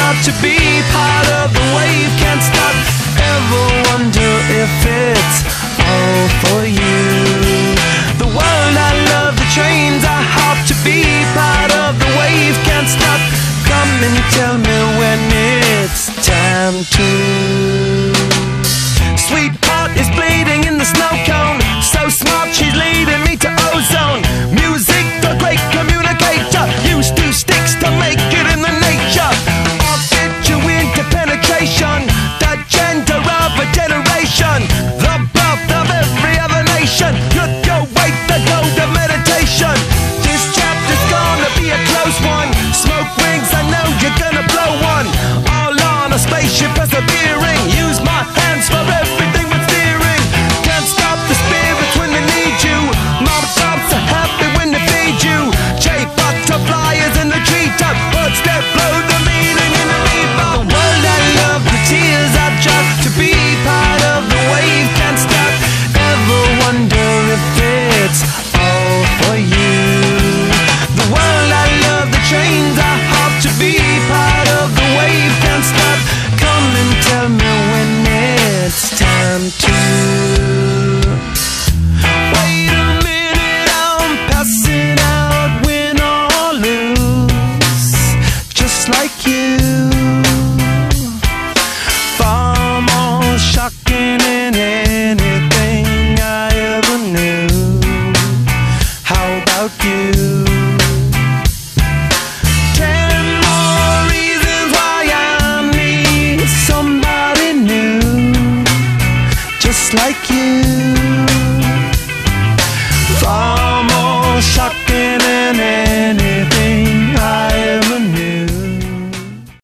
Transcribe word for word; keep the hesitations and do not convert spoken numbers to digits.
hard to be part of the wave, can't stop. Ever wonder if it's all for you? The world I love, the trains I hop to be part of the wave, can't stop. Come and tell me when it's time to. Sweetheart is bleeding in the snow cone, so smart she's leading me to ozone. Music, the great communicator, used two sticks to make it in the nature. I'll fit you into penetration, the gender of a generation, the birth of every other nation. Look your way, the gold of meditation. This chapter's gonna be a close one. Smoke rings, I know you're gonna blow one. All on a spaceship persevering, use my hands for everything but steering. Can't stop the spirits when they need you. Mom tops are happy when they feed you. J butterflies in the treetop, birds that blow the meaning in the bebop. The world I love, the tears I drop to be part of the wave, can't stop. Ever wonder if it's all for you? The world I love, the trains I hop to be part of the wave, can't stop. Come and tell me when it's time to. Wait a minute, I'm passing out, win or lose, just like you. Far more shocking than anything I ever knew. How about you? Ten more reasons why I need somebody new, just like you. Far more shocking than anything